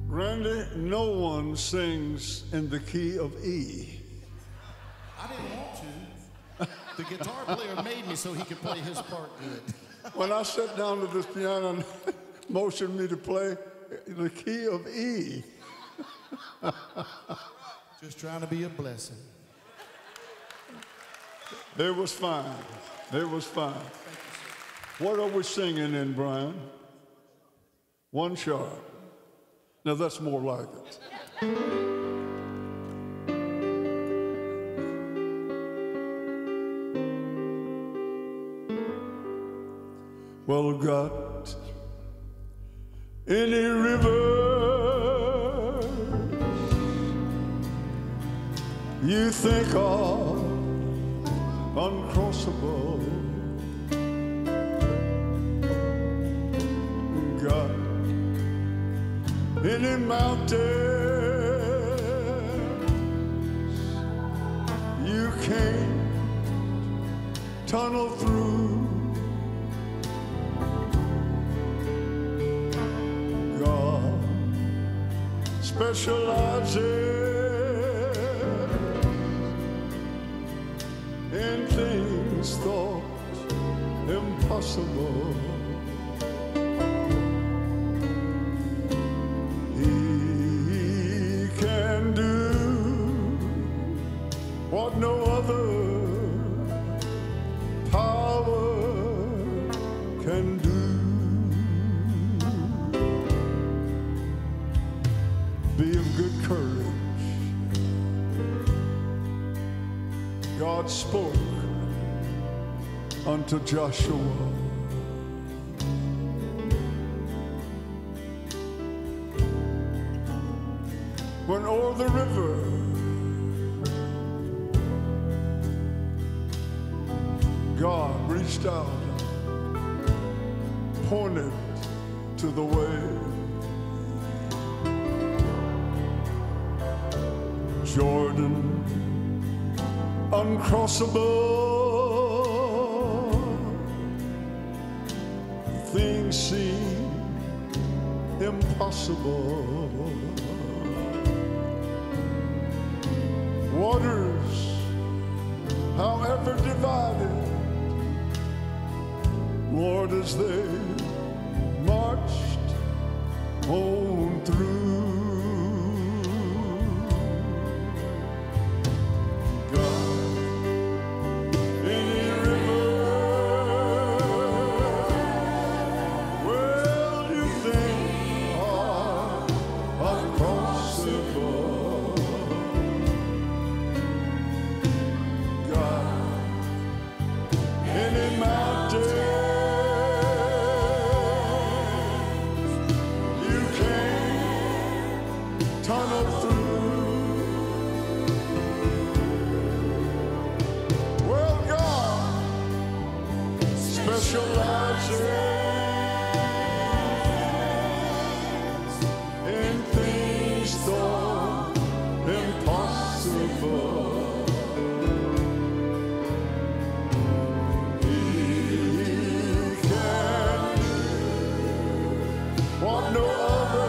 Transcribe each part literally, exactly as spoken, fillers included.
Randy, no one sings in the key of E. I didn't want to. The guitar player made me so he could play his part good. When I sat down to this piano and motioned me to play the key of E. Just trying to be a blessing. It was fine. It was fine. What are we singing in, Brian? One sharp. Now that's more like it. Well, got any river you think are uncrossable? Got any mountains you can't tunnel through? God specializes in things thought impossible. What no other power can do. Be of good courage. God spoke unto Joshua. When o'er the river God reached out, pointed to the way. Jordan, uncrossable, things seem impossible. Waters, however divided, Lord, as they marched on through, God, any river, well, you think are uncrossable, God, any mountain tunnel through. Well, God specializes in things thought impossible. He can do what no other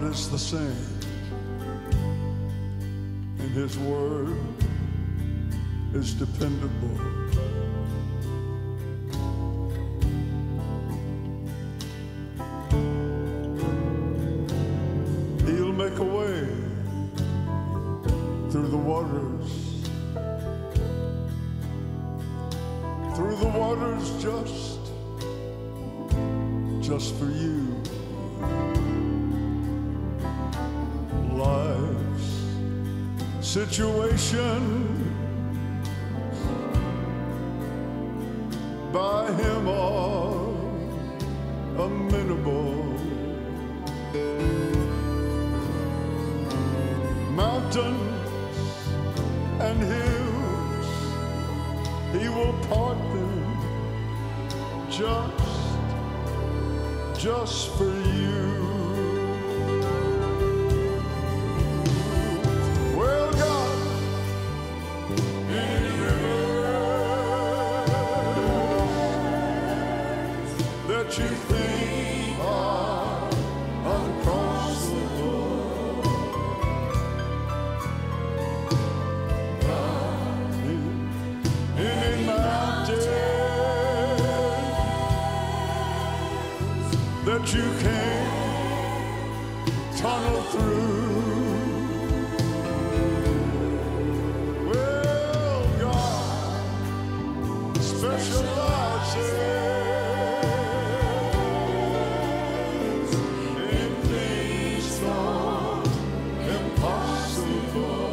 God is the same, and His word is dependable. He'll make a way through the waters, through the waters just, just for you. Life's situation by Him are amenable. Mountains and hills, He will part them just, just for you. Well, God, any rivers that you think are uncrossable, any mountain that you can't tunnel through. Well, God specializes in things thought impossible.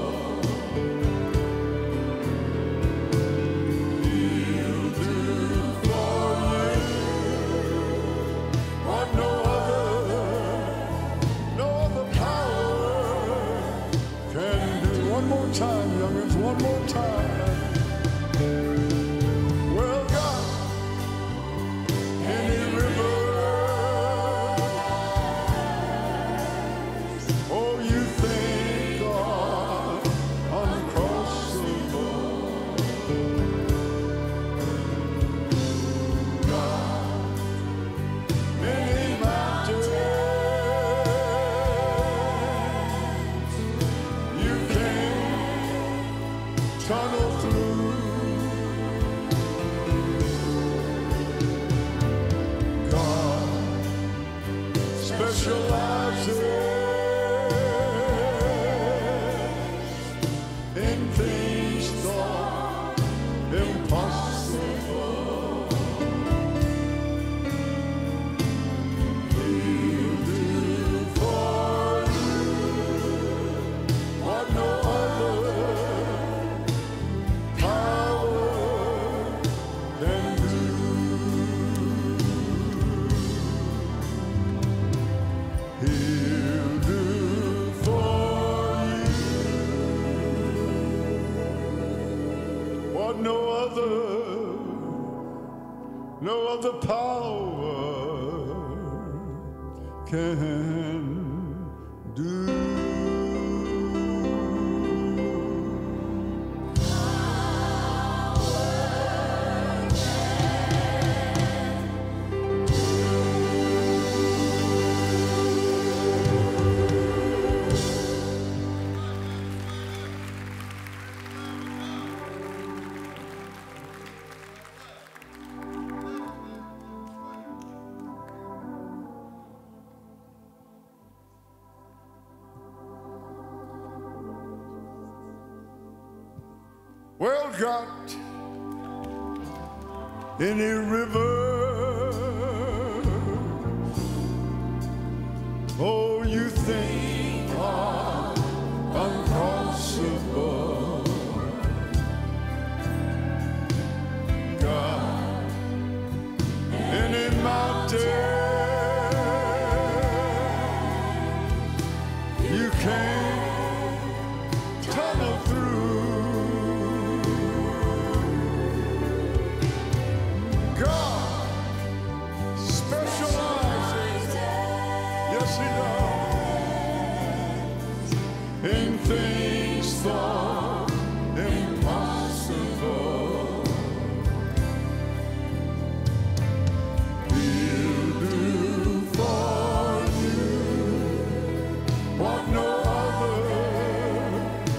He'll do for you what no other, no other power can do. One more time, youngins, one more time. Well, God, any river, oh, you think are uncrossable, God, any mountain you can't tunnel through. God specializes in things thought impossible. He'll do for you what no other power can do. He'll do for you what no other, no other power can do. Well, God, any river, oh, you think are uncrossable, God, any mountain you can't tunnel through. God specializes, yes, He does, in things thought impossible. He'll do for you what no other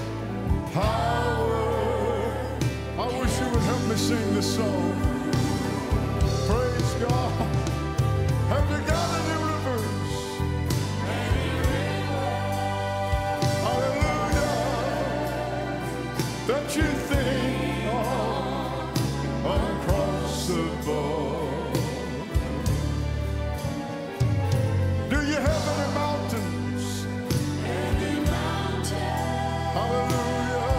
power. I wish you would help me sing this song. Praise God. Have you got any rivers? Hallelujah. That you think are uncrossable. Do you have any mountains? Any mountain. Hallelujah.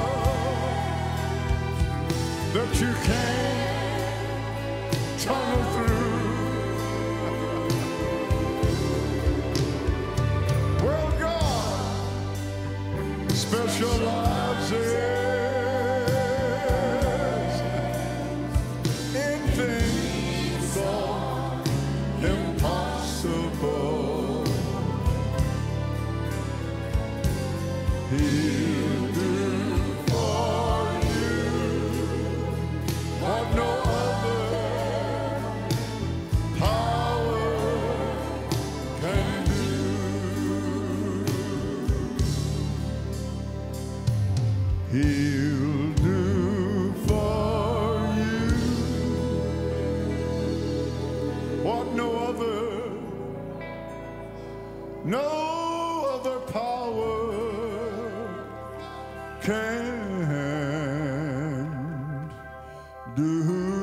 That you can't tunnel through. Well, God specializes in things thought impossible. He'll do for you what no other power can do. He'll do for you what no other, no other power can do.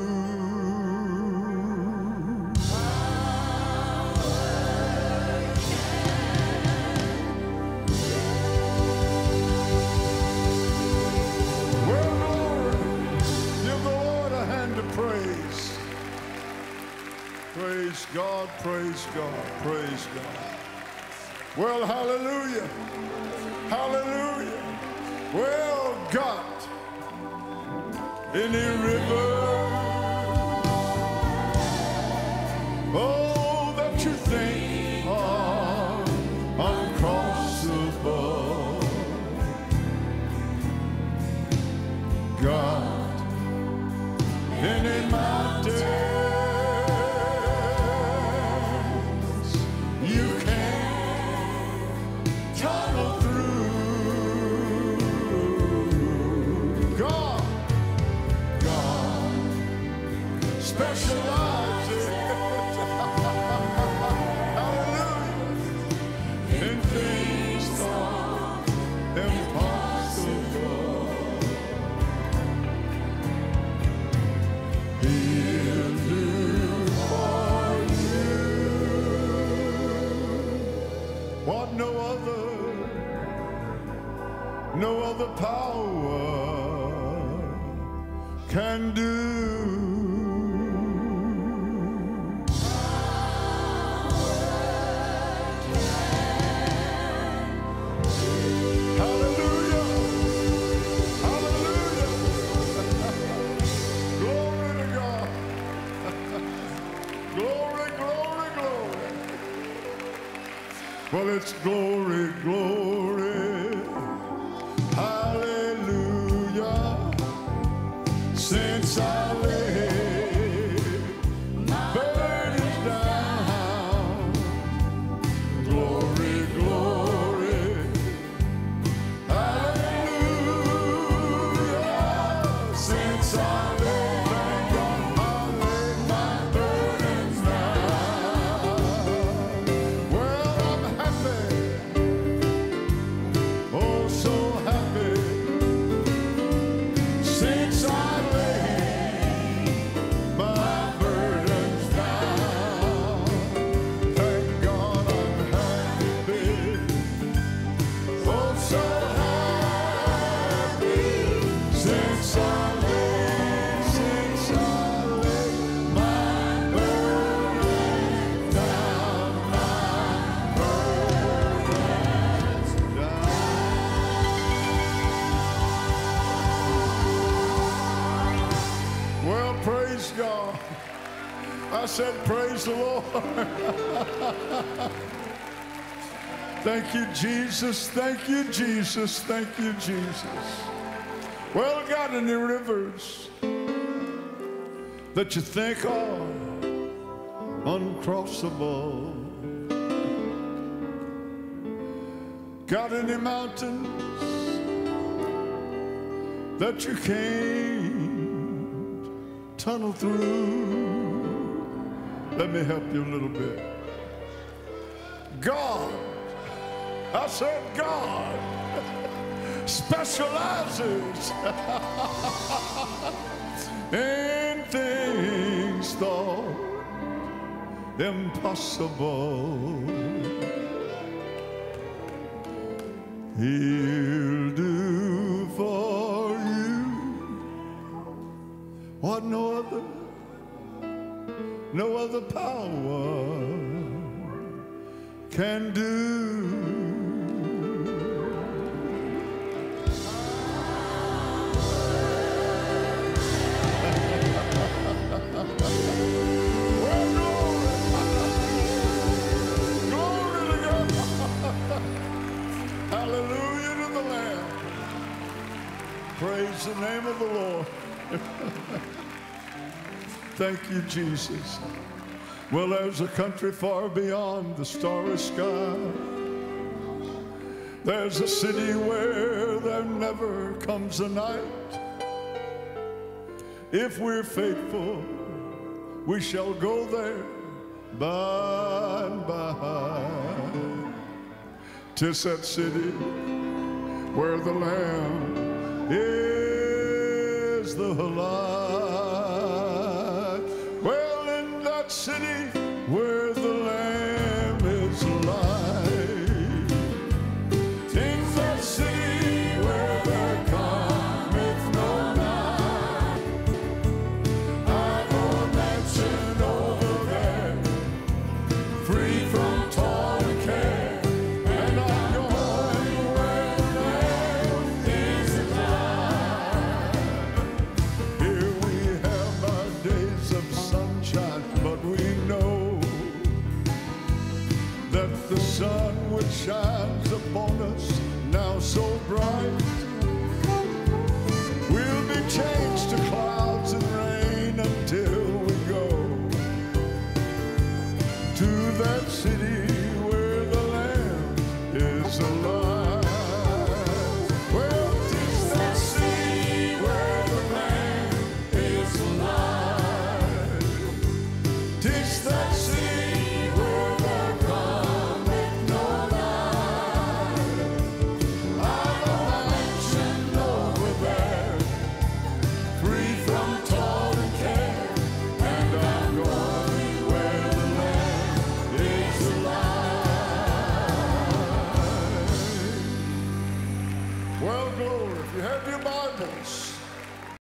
Well, Lord, give the Lord a hand of praise. Praise God, praise God, praise God. Well, hallelujah, hallelujah. Well, got any river, oh, that you think are uncrossable. God, any mountains you can tunnel through. God, God specializes, hallelujah, in things thought impossible. He'll do for you what no other, no other power can do. Hallelujah, hallelujah. Glory to God. Glory, glory, glory. Well, it's glory, glory. Hallelujah. Since I laid my burdens down. Glory, glory. Hallelujah. Since I laid, thank God, I laid my burdens down. Well, I'm happy. Oh, so happy. Since I laid my burdens down, thank God I'm happy. Oh, so happy. Since I laid, since I laid my burdens down, my burdens down. Well, praise God. I said, praise the Lord. Thank you, Jesus. Thank you, Jesus. Thank you, Jesus. Well, got any rivers that you think are uncrossable? Got any mountains that you can't tunnel through? Let me help you a little bit. God, I said God, specializes in things thought impossible. He'll do for you what no other, no other power can do. Hallelujah to the Lamb. Praise the name of the Lord. Thank you, Jesus. Well, there's a country far beyond the starry sky. There's a city where there never comes a night. If we're faithful, we shall go there by and by. 'Tis that city where the Lamb is the light. Well, in that city where the Lamb is light, in that city where there cometh no night, I've a mansion over there, free from toil and care. The sun which shines upon us now so bright will be changed to clouds and rain until we go to that city where the Lamb is alive. Well, 'tis that city where the Lamb is alive. 'Tis that city where there comes Well, glory. If you have your Bible,